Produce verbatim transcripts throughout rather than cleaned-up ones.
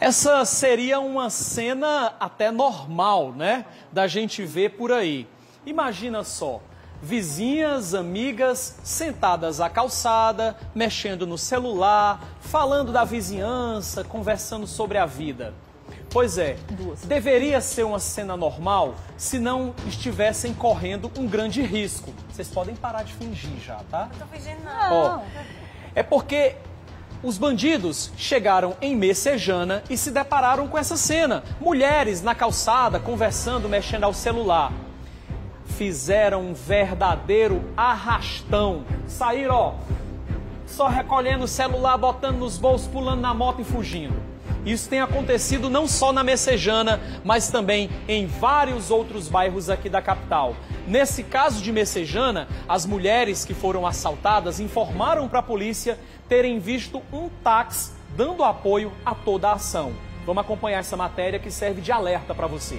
Essa seria uma cena até normal, né? Da gente ver por aí. Imagina só, vizinhas, amigas, sentadas à calçada, mexendo no celular, falando da vizinhança, conversando sobre a vida. Pois é, deveria ser uma cena normal se não estivessem correndo um grande risco. Vocês podem parar de fingir já, tá? Não tô fingindo não. Ó, é porque os bandidos chegaram em Messejana e se depararam com essa cena. Mulheres na calçada, conversando, mexendo ao celular. Fizeram um verdadeiro arrastão. Saíram, ó, só recolhendo o celular, botando nos bolsos, pulando na moto e fugindo. Isso tem acontecido não só na Messejana, mas também em vários outros bairros aqui da capital. Nesse caso de Messejana, as mulheres que foram assaltadas informaram para a polícia terem visto um táxi dando apoio a toda a ação. Vamos acompanhar essa matéria que serve de alerta para você.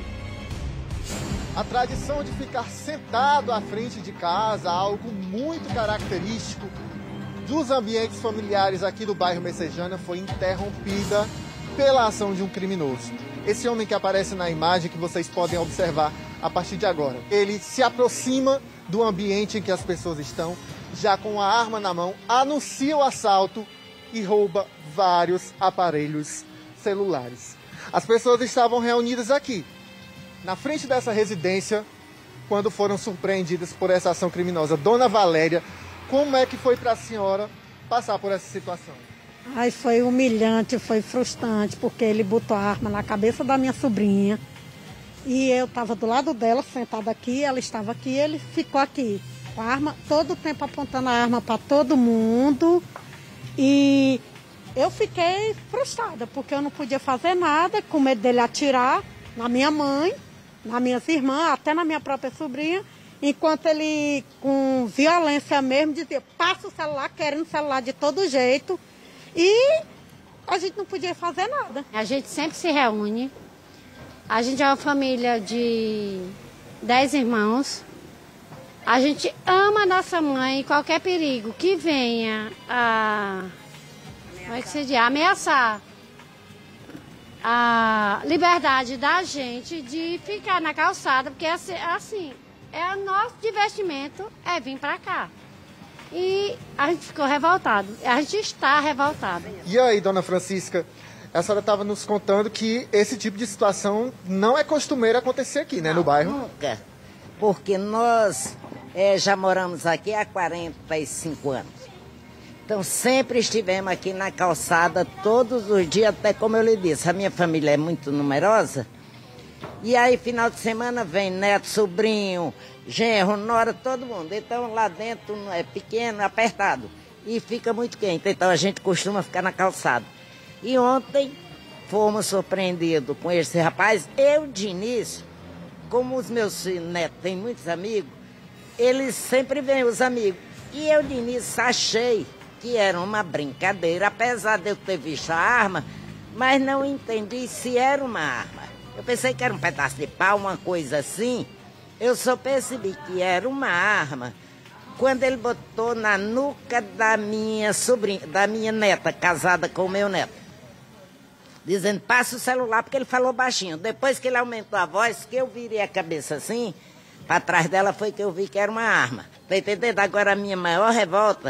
A tradição de ficar sentado à frente de casa, algo muito característico dos ambientes familiares aqui do bairro Messejana, foi interrompida pela ação de um criminoso. Esse homem que aparece na imagem que vocês podem observar a partir de agora. Ele se aproxima do ambiente em que as pessoas estão, já com a arma na mão, anuncia o assalto e rouba vários aparelhos celulares. As pessoas estavam reunidas aqui, na frente dessa residência, quando foram surpreendidas por essa ação criminosa. Dona Valéria, como é que foi para a senhora passar por essa situação? Ai, foi humilhante, foi frustrante, porque ele botou a arma na cabeça da minha sobrinha. E eu estava do lado dela, sentada aqui, ela estava aqui, ele ficou aqui, com a arma, todo o tempo apontando a arma para todo mundo. E eu fiquei frustrada, porque eu não podia fazer nada, com medo dele atirar na minha mãe, nas minhas irmãs, até na minha própria sobrinha. Enquanto ele, com violência mesmo, dizia, passa o celular, querendo o celular de todo jeito. E a gente não podia fazer nada. A gente sempre se reúne. A gente é uma família de dez irmãos. A gente ama a nossa mãe. Qualquer perigo que venha a, como é que se diz? ameaçar a liberdade da gente de ficar na calçada, porque assim, é o nosso divertimento é vir para cá. E a gente ficou revoltado, a gente está revoltado. E aí, dona Francisca, a senhora estava nos contando que esse tipo de situação não é costumeiro acontecer aqui, né, não, no bairro? Nunca, porque nós é, já moramos aqui há quarenta e cinco anos. Então sempre estivemos aqui na calçada todos os dias, até como eu lhe disse, a minha família é muito numerosa. E aí, final de semana, vem neto, sobrinho, genro, nora, todo mundo. Então, lá dentro é pequeno, apertado. E fica muito quente. Então, a gente costuma ficar na calçada. E ontem, fomos surpreendidos com esse rapaz. Eu, de início, como os meus netos têm muitos amigos, eles sempre vêm, os amigos. E eu, de início, achei que era uma brincadeira, apesar de eu ter visto a arma, mas não entendi se era uma arma. Eu pensei que era um pedaço de pau, uma coisa assim. Eu só percebi que era uma arma quando ele botou na nuca da minha sobrinha, da minha neta, casada com o meu neto. Dizendo, passa o celular, porque ele falou baixinho. Depois que ele aumentou a voz, que eu virei a cabeça assim, para trás dela foi que eu vi que era uma arma. Tá entendendo? Agora a minha maior revolta,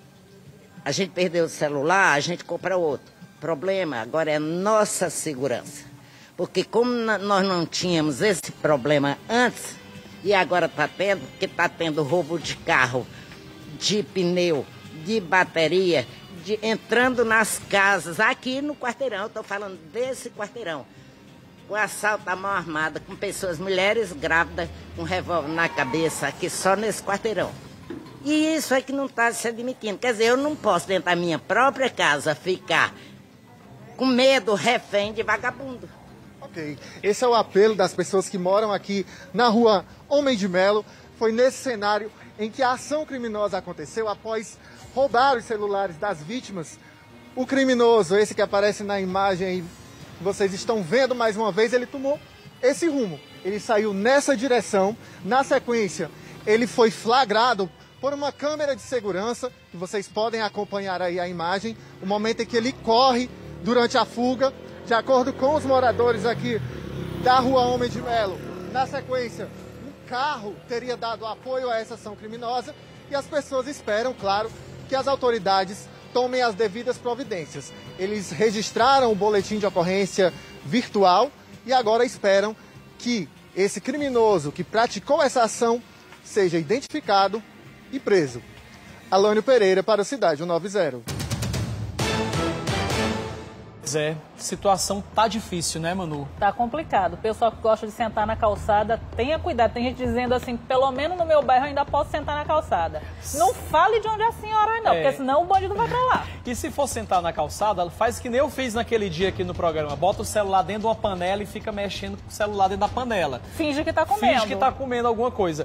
a gente perdeu o celular, a gente compra outro. O problema agora é nossa segurança. Porque como nós não tínhamos esse problema antes, e agora está tendo, porque está tendo roubo de carro, de pneu, de bateria, de, entrando nas casas, aqui no quarteirão, estou falando desse quarteirão, com assalto à mão armada, com pessoas, mulheres grávidas, com revólver na cabeça, aqui só nesse quarteirão. E isso é que não está se admitindo. Quer dizer, eu não posso dentro da minha própria casa ficar com medo, refém de vagabundo. Ok, esse é o apelo das pessoas que moram aqui na rua Homem de Melo. Foi nesse cenário em que a ação criminosa aconteceu após roubar os celulares das vítimas. O criminoso, esse que aparece na imagem aí, vocês estão vendo mais uma vez, ele tomou esse rumo. Ele saiu nessa direção. Na sequência, ele foi flagrado por uma câmera de segurança, que vocês podem acompanhar aí a imagem, o momento em que ele corre durante a fuga. De acordo com os moradores aqui da Rua Homem de Melo, na sequência, um carro teria dado apoio a essa ação criminosa e as pessoas esperam, claro, que as autoridades tomem as devidas providências. Eles registraram o boletim de ocorrência virtual e agora esperam que esse criminoso que praticou essa ação seja identificado e preso. Alânio Pereira para o Cidade cento e noventa. É, situação tá difícil, né, Manu? Tá complicado. O pessoal que gosta de sentar na calçada, tenha cuidado. Tem gente dizendo assim, pelo menos no meu bairro eu ainda posso sentar na calçada. Não fale de onde é a senhora não, é. Porque senão o bandido vai pra lá. E se for sentar na calçada, faz que nem eu fiz naquele dia aqui no programa. Bota o celular dentro de uma panela e fica mexendo com o celular dentro da panela. Finge que tá comendo. Finge que tá comendo alguma coisa.